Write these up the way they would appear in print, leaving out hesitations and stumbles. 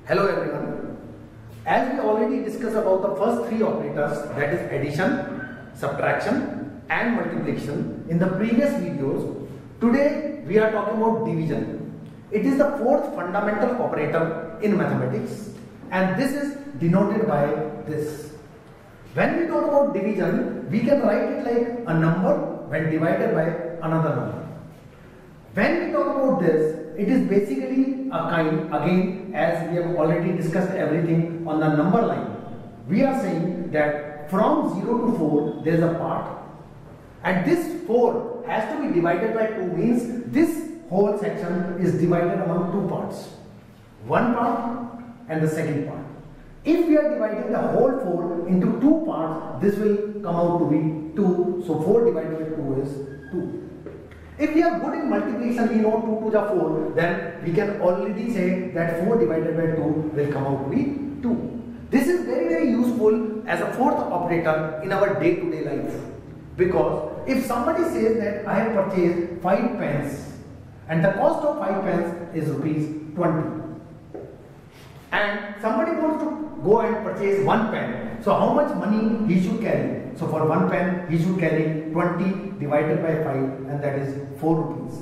Hello everyone. As we already discussed about the first three operators, that is addition, subtraction and multiplication in the previous videos, today we are talking about division. It is the fourth fundamental operator in mathematics and this is denoted by this. When we talk about division, we can write it like a number when divided by another number. When we talk about this, it is basically a kind, again, as we have already discussed everything on the number line, we are saying that from 0 to 4 there is a part and this 4 has to be divided by 2, means this whole section is divided among two parts, one part and the second part. If we are dividing the whole 4 into two parts, this will come out to be 2, so 4 divided by 2 is 2. If we are good in multiplication, we know 2 to the 4, then we can already say that 4 divided by 2 will come out to be 2. This is very useful as a fourth operator in our day-to-day life. Because if somebody says that I have purchased 5 pens and the cost of 5 pens is rupees 20. And somebody wants to go and purchase 1 pen. So how much money he should carry? So for 1 pen, he should carry 20 divided by 5 and that is 4 rupees.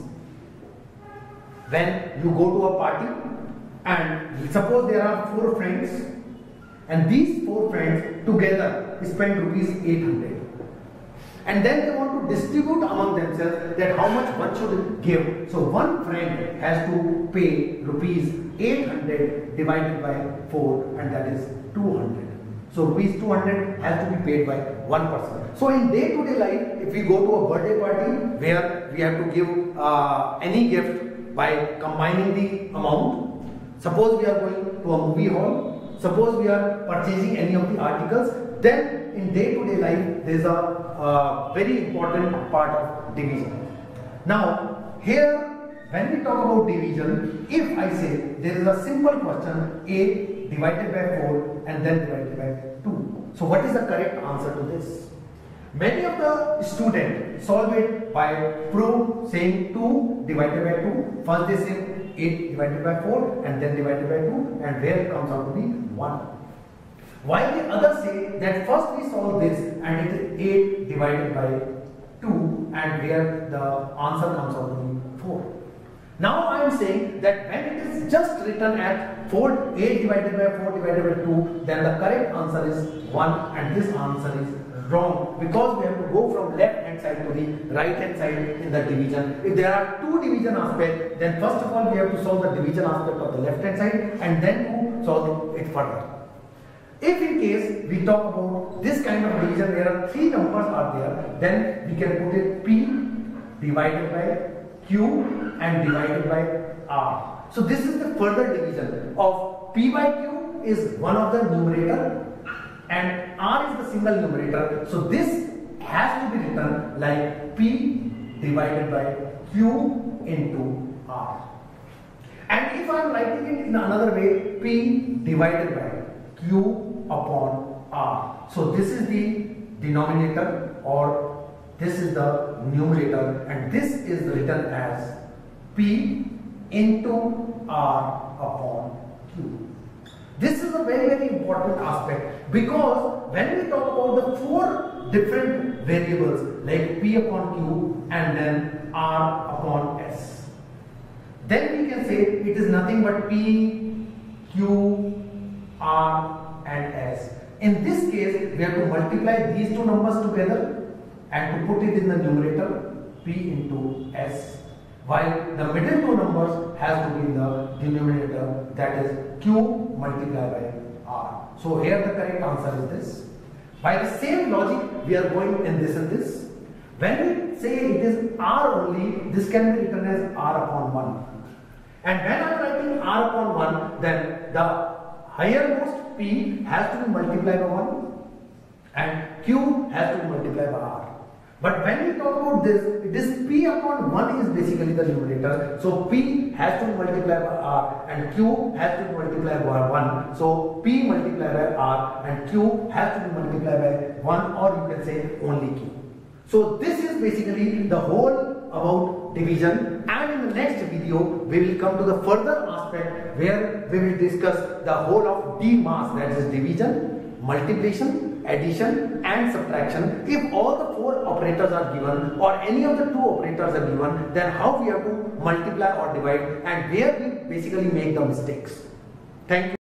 When you go to a party and suppose there are 4 friends and these 4 friends together spend rupees 800. And then they want to distribute among themselves that how much one should give. So one friend has to pay rupees 800 divided by 4 and that is 200. So rupees 200 has to be paid by one person. So in day-to-day life, if we go to a birthday party where we have to give any gift by combining the amount, suppose we are going to a movie hall, suppose we are purchasing any of the articles, then in day-to-day life there is a very important part of division. Now here when we talk about division, if I say there is a simple question, A divided by 4 and then divided by 2. So what is the correct answer to this? Many of the students solve it by proof saying 2 divided by 2. First they say 8 divided by 4 and then divided by 2 and where it comes out to be 1. While the others say that first we solve this and it is 8 divided by 2 and where the answer comes out to be 4. Now I am saying that when it is just written at 8 divided by 4 divided by 2, then the correct answer is 1 and this answer is wrong because we have to go from left hand side to the right hand side in the division. If there are two division aspects, then first of all we have to solve the division aspect of the left hand side and then to solve it further. If in case we talk about this kind of division where 3 numbers are there, then we can put it P divided by Q and divided by R. So this is the further division of P by Q is one of the numerator and R is the single numerator. So this has to be written like P divided by Q into R. And if I am writing it in another way, P divided by Q upon R. So this is the denominator or this is the numerator and this is written as P into R upon Q. This is a very important aspect because when we talk about the 4 different variables like P upon Q and then R upon S, then we can say it is nothing but P, Q, R and S. In this case, we have to multiply these two numbers together and to put it in the numerator P into S, while the middle two numbers has to be in the denominator, that is Q multiplied by R. So here the correct answer is this. By the same logic, we are going in this and this. When we say it is R only, this can be written as R upon 1. And when I am writing R upon 1, then the highermost P has to be multiplied by 1 and Q has to be multiplied by R. But when we talk about this P upon 1 is basically the numerator. So P has to be multiplied by R and Q has to be multiplied by 1. So P multiplied by R and Q has to be multiplied by 1 or you can say only Q. So this is basically the whole about division, and in the next video we will come to the further aspect where we will discuss the whole of DMAS, that is division, multiplication, addition and subtraction. If all the four operators are given or any of the two operators are given, then how we have to multiply or divide and where we basically make the mistakes. Thank you.